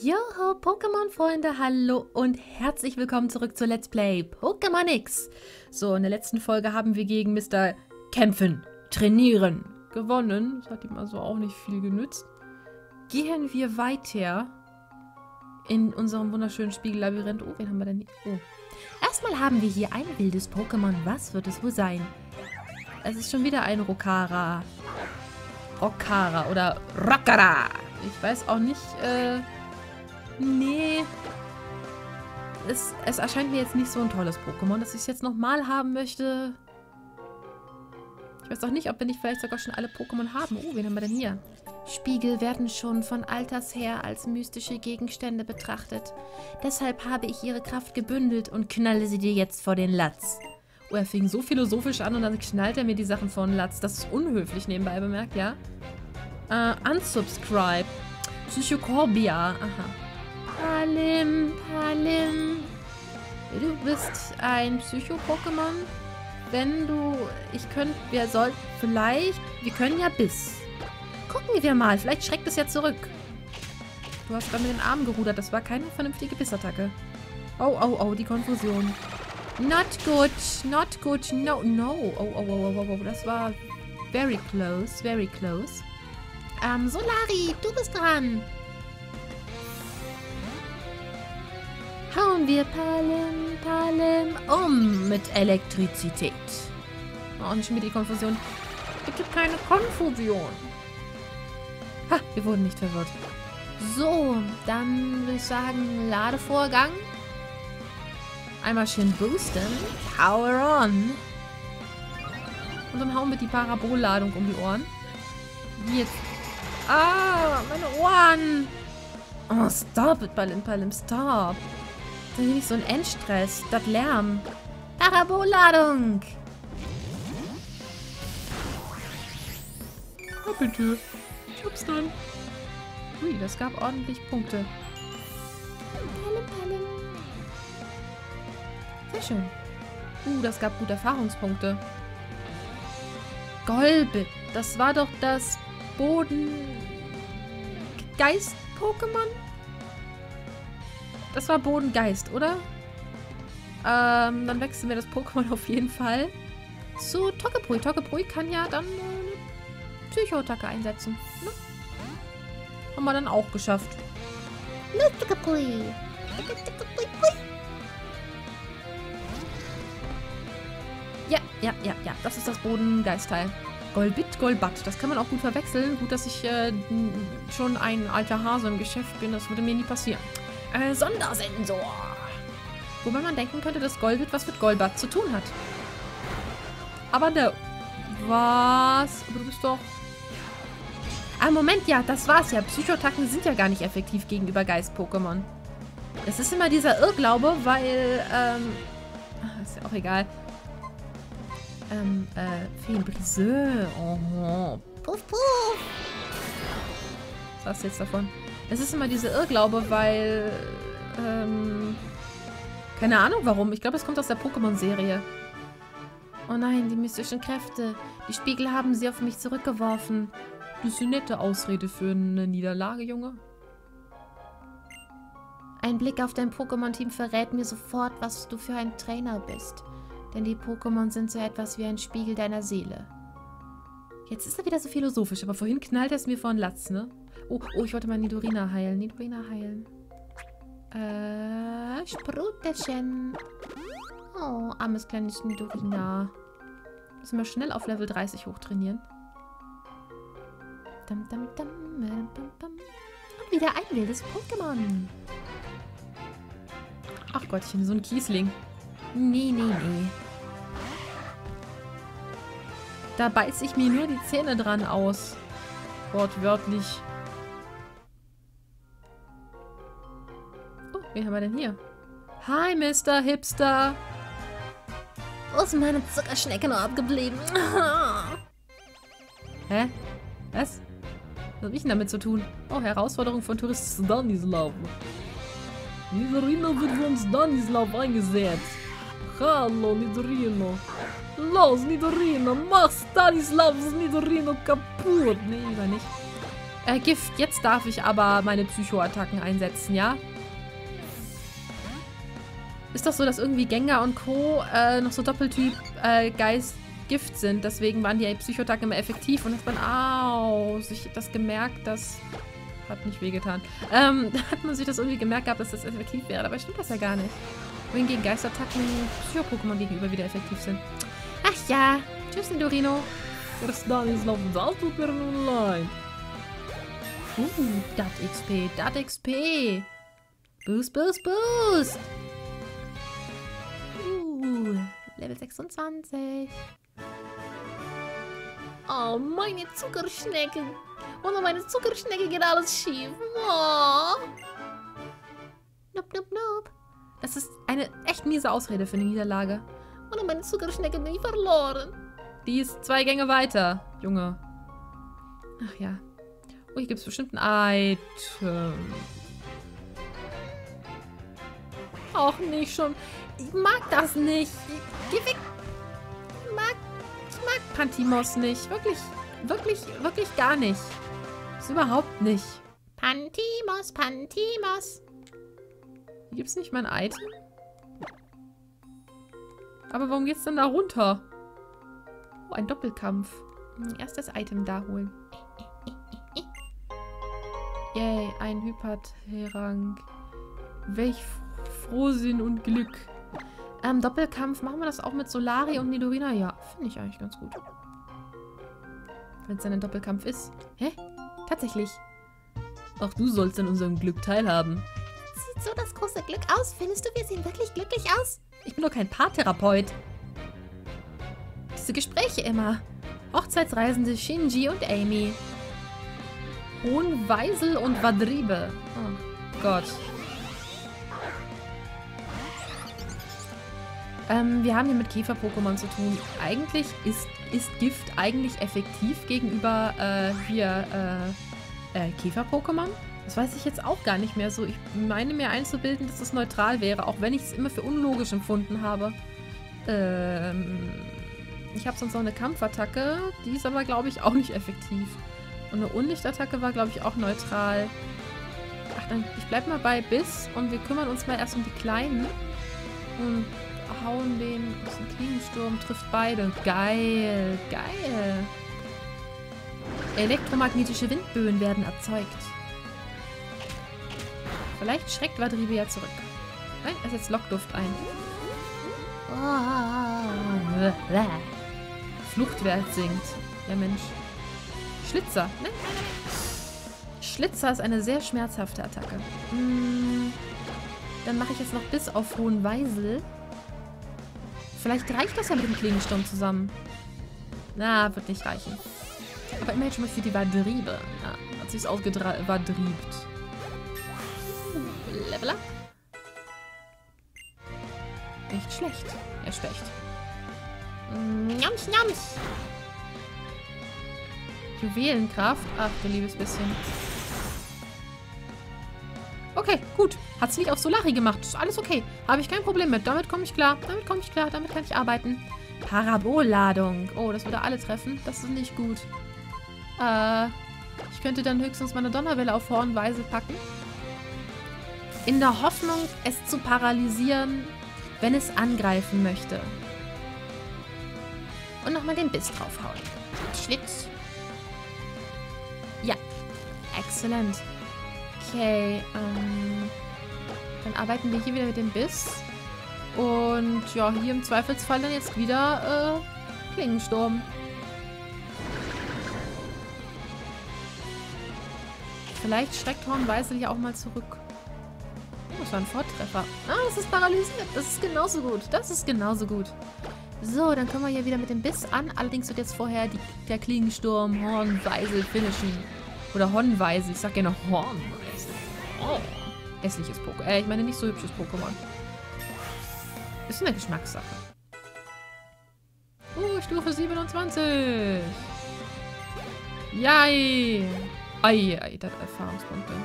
Joho, Pokémon-Freunde, hallo und herzlich willkommen zurück zu Let's Play Pokémon X. So, in der letzten Folge haben wir gegen Mr. Kämpfen, Trainieren gewonnen. Das hat ihm also auch nicht viel genützt. Gehen wir weiter in unserem wunderschönen Spiegellabyrinth. Oh, wen haben wir denn hier? Oh. Erstmal haben wir hier ein wildes Pokémon. Was wird es wohl sein? Es ist schon wieder ein Rokara. Rokara oder Rokara. Ich weiß auch nicht, nee. Es erscheint mir jetzt nicht so ein tolles Pokémon, dass ich es jetzt nochmal haben möchte. Ich weiß auch nicht, ob wir nicht vielleicht sogar schon alle Pokémon haben. Oh, wen haben wir denn hier? Spiegel werden schon von alters her als mystische Gegenstände betrachtet. Deshalb habe ich ihre Kraft gebündelt und knalle sie dir jetzt vor den Latz. Oh, er fing so philosophisch an und dann knallt er mir die Sachen vor den Latz. Das ist unhöflich nebenbei bemerkt, ja? Unsubscribe. Psychocorbia. Aha. Palim. Du bist ein Psycho-Pokémon. Wenn du... Wir können ja Biss. Gucken wir mal. Vielleicht schreckt es ja zurück. Du hast gerade mit den Armen gerudert. Das war keine vernünftige Bissattacke. Oh, die Konfusion. Not good. No. Oh. Das war very close. Solari, du bist dran. Hauen wir Palim mit Elektrizität. Oh, nicht schon wieder die Konfusion. Bitte keine Konfusion. Ha, wir wurden nicht verwirrt. So, dann würde ich sagen, Ladevorgang. Einmal schön boosten. Power on. Und dann hauen wir die Parabolladung um die Ohren. Jetzt. Ah, meine Ohren. Oh, stop it, Palim, stop. Das ist nicht so ein Endstress. Das Lärm. Parabolladung. Oh, bitte. Ich hab's dann. Ui, das gab ordentlich Punkte. Palim. Sehr schön. Das gab gute Erfahrungspunkte. Golbit. Das war doch das Bodengeist-Pokémon? Das war Bodengeist, oder? Dann wechseln wir das Pokémon auf jeden Fall zu Togepi. Togepi kann ja dann eine Psycho-Attacke einsetzen. Ne? Haben wir dann auch geschafft. Togepi. Ja. Das ist das Bodengeist-Teil. Golbat. Das kann man auch gut verwechseln. Gut, dass ich schon ein alter Hase im Geschäft bin. Das würde mir nie passieren. Sondersensor. Wobei man denken könnte, dass Golbit was mit Golbat zu tun hat. Aber ne. Was? Aber du bist doch... Ah, Moment, ja, das war's ja. Psychoattacken sind ja gar nicht effektiv gegenüber Geist-Pokémon. Das ist immer dieser Irrglaube, weil, ist ja auch egal. Feenbrise. Oh. Puff. Was hast du jetzt davon? Es ist immer dieser Irrglaube, weil, keine Ahnung warum. Ich glaube, es kommt aus der Pokémon-Serie. Oh nein, die mystischen Kräfte. Die Spiegel haben sie auf mich zurückgeworfen. Das ist eine nette Ausrede für eine Niederlage, Junge. Ein Blick auf dein Pokémon-Team verrät mir sofort, was du für ein Trainer bist. Denn die Pokémon sind so etwas wie ein Spiegel deiner Seele. Jetzt ist er wieder so philosophisch, aber vorhin knallt er es mir vor den Latz, ne? Oh, ich wollte mal Nidorina heilen. Sprudelchen. Oh, armes kleines Nidorina. Müssen wir schnell auf Level 30 hochtrainieren. Und wieder ein wildes Pokémon. Ach Gottchen, so ein Kiesling. Nee. Da beiße ich mir nur die Zähne dran aus. Wortwörtlich. Oh, wen haben wir denn hier? Hi, Mr. Hipster. Wo ist meine Zuckerschnecke noch abgeblieben? Hä? Was? Was habe ich denn damit zu tun? Oh, Herausforderung von Tourist Stanislav. Nidorino wird von Stanislav eingesetzt. Hallo, Nidorino. Los, Nidorino, mach Stanislavs Nidorino kaputt. Nee, lieber nicht. Gift. Jetzt darf ich aber meine Psychoattacken einsetzen, ja? Ist doch so, dass irgendwie Gengar und Co. Noch so Doppeltyp Geist Gift sind. Deswegen waren die Psychoattacken immer effektiv. Und hat man, sich das gemerkt, das hat nicht wehgetan. Da hat man sich das irgendwie gemerkt gehabt, dass das effektiv wäre. Aber stimmt das ja gar nicht. Wohingegen Geistattacken Psycho-Pokémon gegenüber wieder effektiv sind. Ach ja. Tschüss, Nidorino. Das tut mir nun leid. Dat XP. Boost, Boost, Boost. Level 26. Oh, meine Zuckerschnecke. Ohne meine Zuckerschnecke geht alles schief. Oh. Nope, nope, nope. Das ist eine echt miese Ausrede für eine Niederlage. Ohne meine Zuckerschnecke bin ich verloren. Die ist 2 Gänge weiter, Junge. Ach ja. Oh, hier gibt es bestimmt ein Item. Auch nicht schon. Ich mag das nicht. Geh weg. Ich mag Pantimos nicht. Wirklich gar nicht. Ist überhaupt nicht. Pantimos. Hier gibt es nicht mein Item? Aber warum geht's denn da runter? Oh, ein Doppelkampf. Erst das Item da holen. Yay, ein Hyperterang. Welch Frohsinn und Glück. Doppelkampf, machen wir das auch mit Solari und Nidorina? Ja, finde ich eigentlich ganz gut. Wenn es dann ein Doppelkampf ist. Hä? Tatsächlich. Auch du sollst an unserem Glück teilhaben. Sieht so das große Glück aus? Findest du, wir sehen wirklich glücklich aus? Ich bin doch kein Paartherapeut. Diese Gespräche immer. Hochzeitsreisende Shinji und Amy. Hohenweisel und Vadribe. Oh Gott. Wir haben hier mit Käfer-Pokémon zu tun. Eigentlich ist Gift eigentlich effektiv gegenüber Käfer-Pokémon? Das weiß ich jetzt auch gar nicht mehr so. Ich meine mir einzubilden, dass das neutral wäre, auch wenn ich es immer für unlogisch empfunden habe. Ich habe sonst noch eine Kampfattacke, die ist aber, glaube ich, auch nicht effektiv. Und eine Unlichtattacke war, glaube ich, auch neutral. Ach, dann, ich bleib mal bei Biss und wir kümmern uns mal erst um die Kleinen. Und hauen den aus dem Klinensturm, trifft beide. Geil, geil. Elektromagnetische Windböen werden erzeugt. Vielleicht schreckt Vadribe ja zurück. Nein, er setzt Lockduft ein. Fluchtwert sinkt. Ja, Mensch. Schlitzer. Nein, nein, nein. Schlitzer ist eine sehr schmerzhafte Attacke. Dann mache ich jetzt noch Biss auf Hohenweisel. Vielleicht reicht das ja mit dem Klingensturm zusammen. Na, wird nicht reichen. Aber immerhin schon mal für die Vadribe. Ja, hat sich's ausgevadriebt. Level up. Nicht schlecht. Er specht. Njams, njams. Juwelenkraft. Ach, du liebes bisschen. Okay, gut. Hat es nicht auf Solari gemacht. Ist alles okay. Habe ich kein Problem mit. Damit komme ich klar. Damit kann ich arbeiten. Parabolladung. Oh, das würde alle treffen. Das ist nicht gut. Ich könnte dann höchstens meine Donnerwelle auf Hohenweisel packen. In der Hoffnung, es zu paralysieren, wenn es angreifen möchte. Und nochmal den Biss draufhauen. Schlitz. Ja. Exzellent. Okay, dann arbeiten wir hier wieder mit dem Biss. Und ja, hier im Zweifelsfall dann jetzt wieder Klingensturm. Vielleicht schreckt Hohenweisel ja auch mal zurück. Oh, das war ein Vortreffer. Ah, das ist paralysiert. Das ist genauso gut. Das ist genauso gut. So, dann können wir hier wieder mit dem Biss an. Allerdings wird jetzt vorher der Klingensturm Hohenweisel finishen. Oder Hornweisel. Ich sag gerne Hornweisel. Oh. Hässliches Pokémon. Ich meine nicht so hübsches Pokémon. Ist eine Geschmackssache. Stufe 27. Jai. Ei, das Erfahrungspunkte.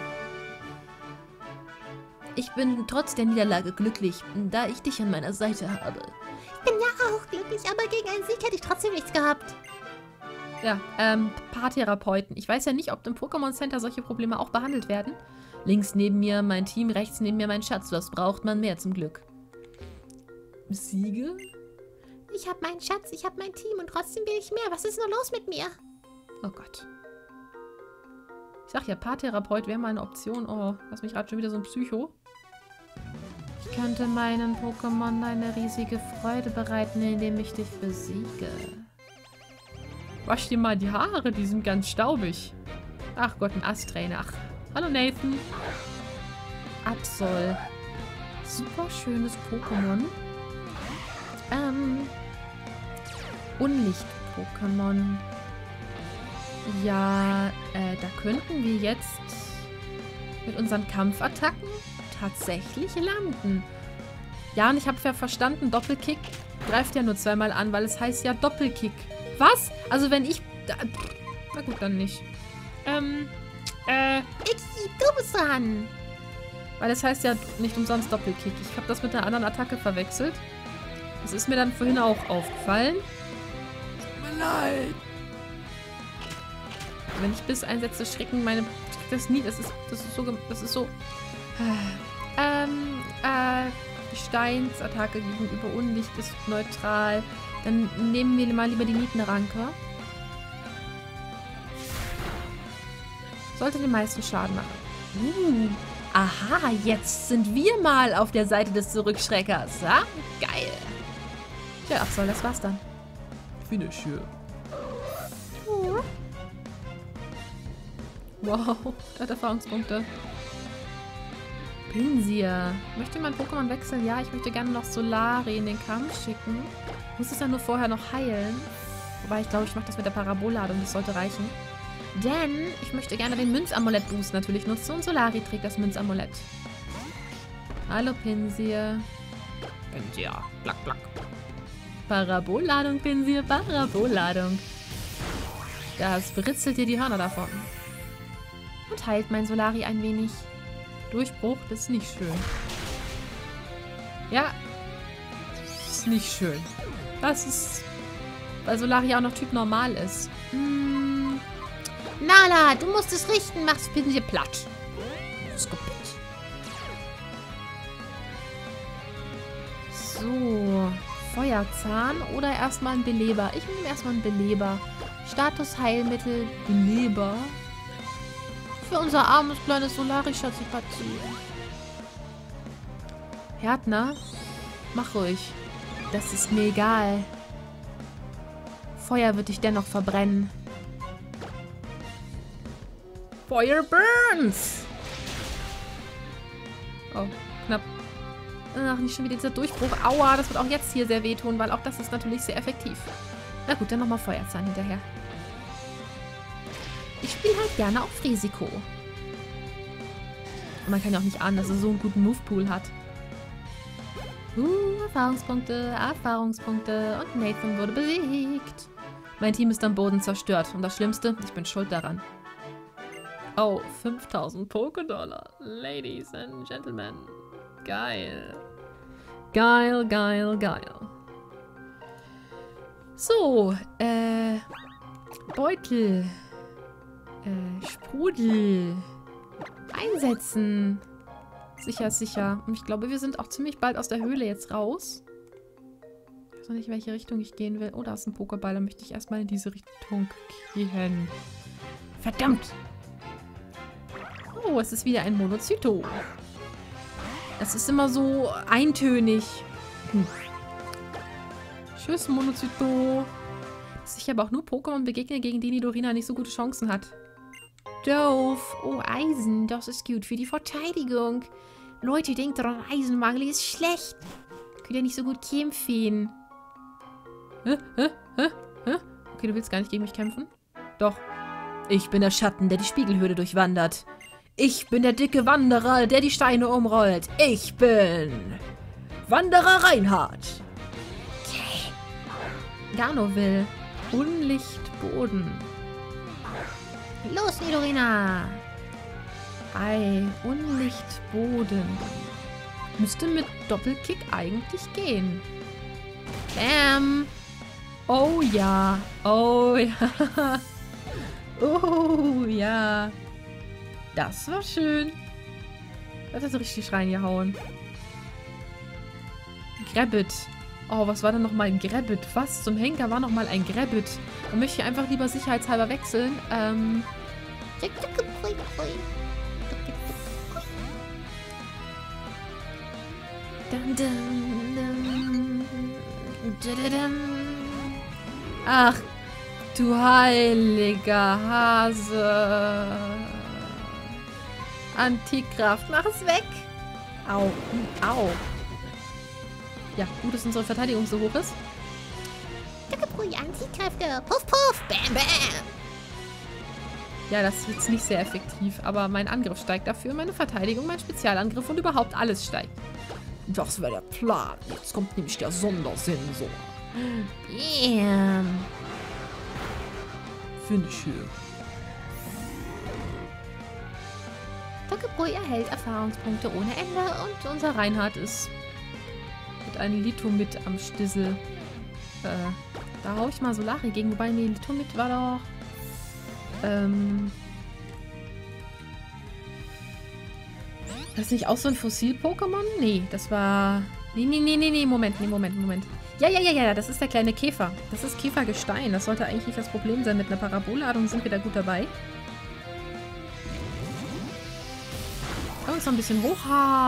Ich bin trotz der Niederlage glücklich, da ich dich an meiner Seite habe. Ich bin ja auch glücklich, aber gegen einen Sieg hätte ich trotzdem nichts gehabt. Ja, Paartherapeuten. Ich weiß ja nicht, ob im Pokémon Center solche Probleme auch behandelt werden. Links neben mir mein Team, rechts neben mir mein Schatz. Was braucht man mehr zum Glück? Siege? Ich habe meinen Schatz, ich habe mein Team und trotzdem will ich mehr. Was ist nur los mit mir? Oh Gott. Ich sag ja, Paartherapeut wäre mal eine Option. Oh, lass mich gerade schon wieder so ein Psycho. Ich könnte meinen Pokémon eine riesige Freude bereiten, indem ich dich besiege. Wasch dir mal die Haare, die sind ganz staubig. Ach Gott, ein Asträne. Ach, hallo Nathan. Absol. Super schönes Pokémon. Unlicht-Pokémon. Ja, da könnten wir jetzt mit unseren Kampfattacken tatsächlich landen. Ja, und ich habe ja verstanden, Doppelkick greift ja nur zweimal an, weil es heißt ja Doppelkick. Was? Also wenn ich... Na gut, dann nicht. Ixi, du bist dran. Weil es heißt ja nicht umsonst Doppelkick. Ich habe das mit einer anderen Attacke verwechselt. Das ist mir dann vorhin auch aufgefallen. Tut mir leid. Wenn ich Biss einsetze, schrecken meine... Das nie. Das ist so... Gesteinsattacke gegenüber Unlicht ist neutral. Dann nehmen wir mal lieber die Nietenranke. Sollte den meisten Schaden machen. Aha, jetzt sind wir mal auf der Seite des Zurückschreckers. Ja? Geil. Ja, ach so, das war's dann. Finish hier. Wow, der hat Erfahrungspunkte. Pinsir. Möchte mein Pokémon wechseln? Ja, ich möchte gerne noch Solari in den Kampf schicken. Muss es dann nur vorher noch heilen. Wobei, ich glaube, ich mache das mit der Parabolladung. Das sollte reichen. Denn ich möchte gerne den Münzamulett-Boost natürlich nutzen. Und Solari trägt das Münzamulett. Hallo, Pinsir. Pinsir. Plack, plack. Parabolladung, Pinsir. Parabolladung. Das britzelt dir die Hörner davon. Und heilt mein Solari ein wenig. Durchbruch, das ist nicht schön. Ja. Das ist nicht schön. Das ist... Weil Solari auch noch Typ normal ist. Nala, du musst es richten, mach's Pinsir platt. So. Feuerzahn oder erstmal ein Beleber? Ich nehme erstmal einen Beleber. Status Heilmittel, Beleber. Für unser armes kleines Solari-Schatzipazi. Härtner, mach ruhig. Das ist mir egal. Feuer wird dich dennoch verbrennen. Fire burns! Oh, knapp. Ach, nicht schon wieder dieser Durchbruch. Aua, das wird auch jetzt hier sehr wehtun, weil auch das ist natürlich sehr effektiv. Na gut, dann nochmal Feuerzahn hinterher. Ich spiele halt gerne auf Risiko. Und man kann ja auch nicht ahnen, dass er so einen guten Move-Pool hat. Erfahrungspunkte, Erfahrungspunkte. Und Nathan wurde besiegt. Mein Team ist am Boden zerstört. Und das Schlimmste, ich bin schuld daran. Oh, 5000 Pokédollar. Ladies and Gentlemen. Geil. Geil, geil, geil. So, Beutel. Sprudel. Einsetzen. Sicher, sicher. Und ich glaube, wir sind auch ziemlich bald aus der Höhle jetzt raus. Ich weiß noch nicht, in welche Richtung ich gehen will. Oh, da ist ein Pokéball. Da möchte ich erstmal in diese Richtung gehen. Verdammt! Oh, es ist wieder ein Monocyto. Es ist immer so eintönig. Tschüss, Monocyto. Dass ich aber auch nur Pokémon begegne, gegen die Nidorina nicht so gute Chancen hat. Doof. Oh, Eisen. Das ist gut für die Verteidigung. Leute, denkt daran, Eisenmangel ist schlecht. Könnt ihr nicht so gut kämpfen. Okay, du willst gar nicht gegen mich kämpfen? Doch. Ich bin der Schatten, der die Spiegelhöhle durchwandert. Ich bin der dicke Wanderer, der die Steine umrollt. Ich bin... Wanderer Reinhard. Okay. Garnoville. Unlichtboden. Los, Nidorina. Ei, Unlichtboden. Müsste mit Doppelkick eigentlich gehen. Bam. Oh ja. Oh ja. Oh ja. Das war schön. Das hat so richtig reingehauen. Grabbit. Oh, was war denn nochmal ein Grabbit? Was zum Henker war nochmal ein Grabbit? Da möchte ich einfach lieber sicherheitshalber wechseln. Ach, du heiliger Hase. Antikraft, mach es weg. Au, au. Ja, gut, dass unsere Verteidigung so hoch ist. Antikräfte. Puff, puff. Bam, bam. Ja, das ist jetzt nicht sehr effektiv, aber mein Angriff steigt dafür, meine Verteidigung, mein Spezialangriff und überhaupt alles steigt. Das wäre der Plan. Jetzt kommt nämlich der Sondersensor. Bam. Finde ich schön. Tokebui erhält Erfahrungspunkte ohne Ende Und unser Reinhard ist mit einem Litomid am Stissel. Da hau ich mal Solari gegen. Wobei, nee, Litomid war doch... Das nicht auch so ein Fossil-Pokémon? Nee, das war... Nee, Moment. Ja, das ist der kleine Käfer. Das ist Käfergestein. Das sollte eigentlich nicht das Problem sein. Mit einer Parabolladung sind wir da gut dabei. Uns noch ein bisschen hoch.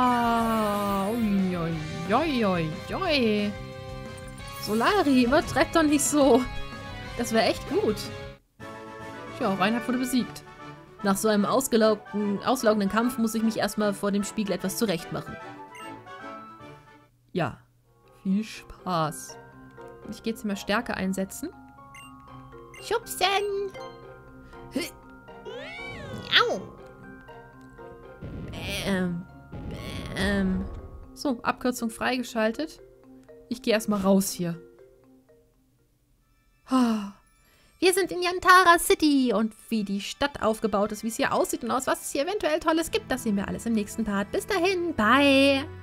Ui. Solari, übertreibt doch nicht so. Das wäre echt gut. Tja, Reinhard wurde besiegt. Nach so einem auslaugenden Kampf muss ich mich erstmal vor dem Spiegel etwas zurechtmachen. Ja, viel Spaß. Ich gehe jetzt mal Stärke einsetzen. Schubsen. Au. So, Abkürzung freigeschaltet. Ich gehe erstmal raus hier. Wir sind in Yantara City und wie die Stadt aufgebaut ist, wie es hier aussieht und aus was es hier eventuell Tolles gibt, das sehen wir alles im nächsten Part. Bis dahin, bye!